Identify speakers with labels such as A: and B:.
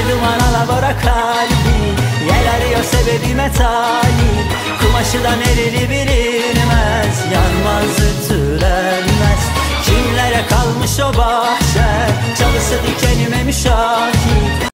A: duman alabora kalbi, yel arıyor sebebime talip. Kumaşıdan eriri bilinmez, yanmaz ütülenmez. Kimlere kalmış o bahçe, çalısı dikenime müşahit.